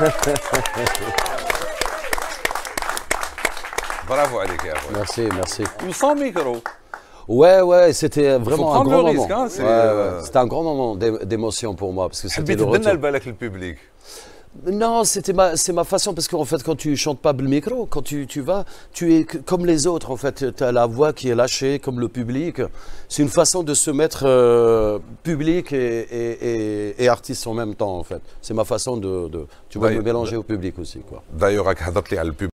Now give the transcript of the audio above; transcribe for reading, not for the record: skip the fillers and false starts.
Bravo عليك يا اخويا. Merci, merci. Sans micro. Ouais, c'était vraiment un grand moment. Risque, c'était un grand moment d'émotion pour moi parce que c'était حبيت le تدنا retour. لبالك الببليك. Non, c'est ma façon parce qu'en fait, quand tu chantes pas le micro, quand tu vas, tu es comme les autres. En fait, tu as la voix qui est lâchée, comme le public. C'est une façon de se mettre public et artiste en même temps. En fait, c'est ma façon de tu vas me mélanger au public aussi, quoi. D'ailleurs, راك هضرت لي على الببليك.